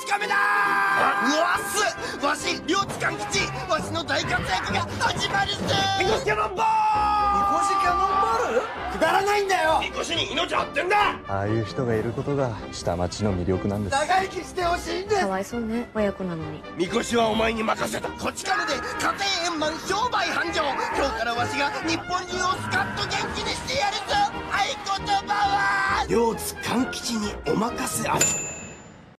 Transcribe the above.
つかめだー。うわっす、わし両津勘吉、わしの大活躍が始まるぜ。みこしキャノンボール。みこしキャノンボールくだらないんだよ。みこしに命張ってんだ。 ああいう人がいることが下町の魅力なんです。 長生きしてほしいんです。 かわいそうね、親子なのに。 みこしはお前に任せた。こち亀で家庭円満、商売繁盛。今日からわしが日本中をスカッと元気にしてやるぞ。合言葉は両津勘吉にお任せあれ。